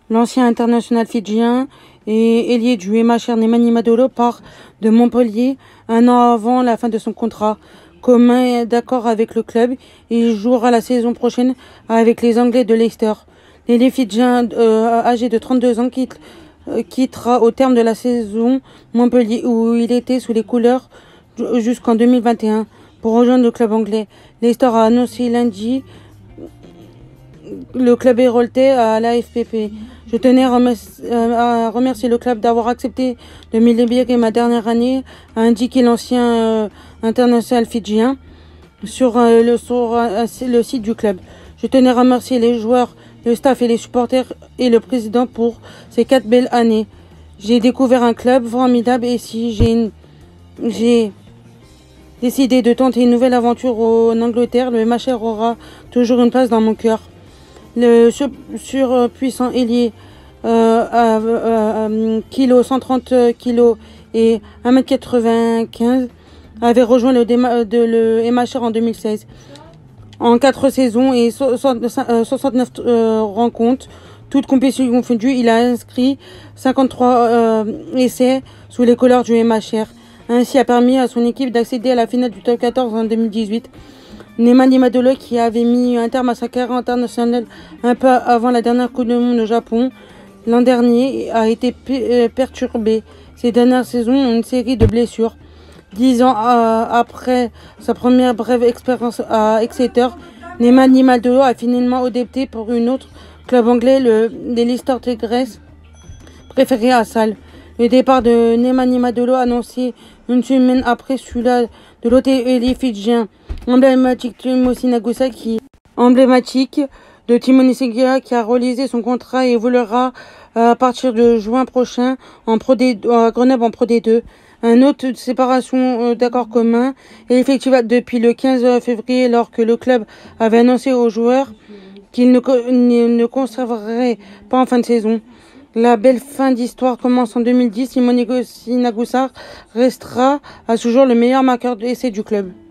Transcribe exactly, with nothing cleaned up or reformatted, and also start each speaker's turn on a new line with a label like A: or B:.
A: L'ancien international fidjien et ailier du M H R Nemanja Madolo part de Montpellier un an avant la fin de son contrat. Commun d'accord avec le club, il jouera la saison prochaine avec les Anglais de Leicester. L'ailier fidjien euh, âgé de trente-deux ans quitte, euh, quittera au terme de la saison Montpellier où il était sous les couleurs jusqu'en deux mille vingt et un pour rejoindre le club anglais. Leicester a annoncé lundi le club héroltais à l'A F P P. Je tenais à remercier, à remercier le club d'avoir accepté de me libérer ma dernière année, a indiqué l'ancien euh, international fidjien sur, euh, le, sur euh, le site du club. Je tenais à remercier les joueurs, le staff et les supporters et le président pour ces quatre belles années. J'ai découvert un club formidable et si j'ai j'ai décidé de tenter une nouvelle aventure en Angleterre, le M H R aura toujours une place dans mon cœur. Le surpuissant ailier euh, à, à, à, kilo, cent trente kilos et un mètre quatre-vingt-quinze avait rejoint le, de, le M H R en deux mille seize. En quatre saisons et soixante-neuf euh, rencontres, toutes compétitions confondues, il a inscrit cinquante-trois euh, essais sous les couleurs du M H R. Ainsi a permis à son équipe d'accéder à la finale du top quatorze en deux mille dix-huit. Nemanja Madolo, qui avait mis un terme à sa carrière internationale un peu avant la dernière Coupe du Monde au Japon l'an dernier, a été perturbé ces dernières saisons une série de blessures. Dix ans euh, après sa première brève expérience à Exeter, Nemanja Madolo a finalement opté pour une autre club anglais, le, les Leicester Tigers, préféré à Salle. Le départ de Nemanja Madolo annoncé une semaine après celui-là de l'hôtel fidjien emblématique Timo Sinagoussa qui emblématique de Timo Sinagoussa qui a réalisé son contrat et évoluera à partir de juin prochain en Pro D, à Grenoble en Pro D deux. Un autre séparation d'accord commun est effective depuis le quinze février alors que le club avait annoncé aux joueurs qu'il ne, ne conserverait pas en fin de saison. La belle fin d'histoire commence en deux mille dix. Timo Sinagoussa restera à ce jour le meilleur marqueur d'essai du club.